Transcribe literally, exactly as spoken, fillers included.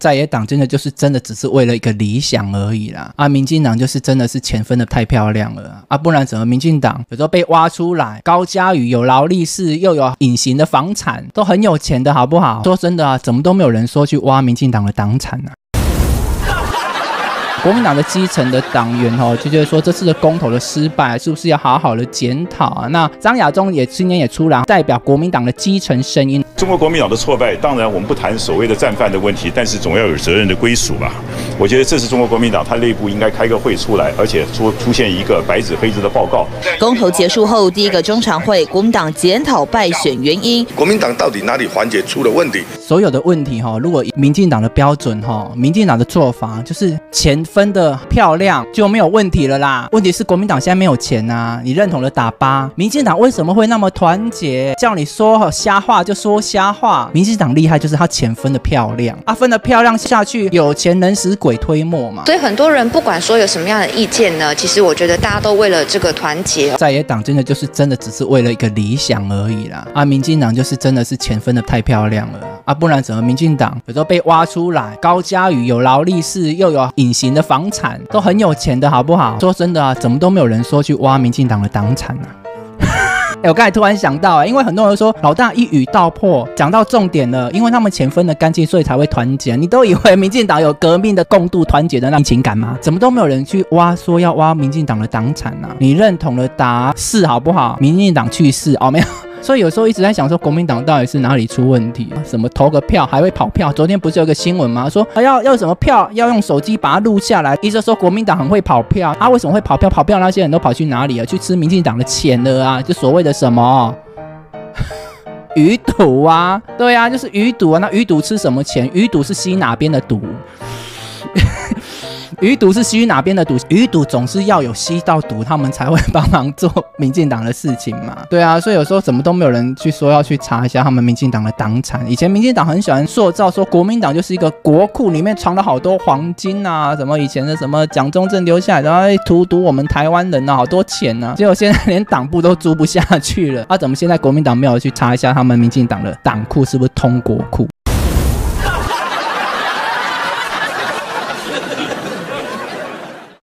在野党真的就是真的只是为了一个理想而已啦。啊，民进党就是真的是钱分得太漂亮了啊，不然怎么民进党有时候被挖出来，高嘉瑜有劳力士又有隐形的房产，都很有钱的好不好？说真的啊，怎么都没有人说去挖民进党的党产啊。国民党的基层的党员哦，就觉得说这次的公投的失败是不是要好好的检讨啊？那张亚中也今年也出来代表国民党的基层声音。 中国国民党的挫败，当然我们不谈所谓的战犯的问题，但是总要有责任的归属吧。我觉得这是中国国民党他内部应该开个会出来，而且出出现一个白纸黑字的报告。 公投结束后第一个中常会，国民党检讨败选原因， 国民党到底哪里环节出了问题？ 所有的问题哈，如果以民进党的标准哈，民进党的做法就是钱分的漂亮就没有问题了啦。问题是国民党现在没有钱啊，你认同了打八，民进党为什么会那么团结？叫你说瞎话就说瞎话。民进党厉害就是他钱分的漂亮啊，分的漂亮下去，有钱能使鬼推磨嘛。 所以很多人不管说有什么样的意见呢，其实我觉得大家都为了这个团结。 在野党真的就是真的只是为了一个理想而已啦。啊，民进党就是真的是钱分的太漂亮了啊，不然怎么民进党有时候被挖出来，高嘉瑜有劳力士又有隐形的房产，都很有钱的好不好？说真的啊，怎么都没有人说去挖民进党的党产啊。欸、我刚才突然想到、欸，因为很多人说老大一语道破，讲到重点了，因为他们钱分得干净，所以才会团结。你都以为民进党有革命的共度团结的那情感吗？怎么都没有人去挖，说要挖民进党的党产啊？你认同了答是好不好？民进党去世哦，没有。所以有时候一直在想说，国民党到底是哪里出问题？什么投个票还会跑票？昨天不是有个新闻吗？说要要什么票要用手机把它录下来，意思说国民党很会跑票。啊，为什么会跑票？跑票那些人都跑去哪里了？去吃民进党的钱了啊？就所谓的什么余赌啊？对啊，就是余赌啊。那余赌吃什么钱？余赌是吸哪边的赌？余赌是吸哪边的赌？余赌总是要有吸到赌，他们才会帮忙做民进党的事情嘛。对啊，所以有时候怎么都没有人去说要去查一下他们民进党的党产。以前民进党很喜欢塑造说国民党就是一个国库里面藏了好多黄金啊，什么以前的什么蒋中正留下来的，然后荼毒我们台湾人啊，好多钱啊。结果现在连党部都租不下去了啊！怎么现在国民党没有去查一下他们民进党的党库是不是通国库？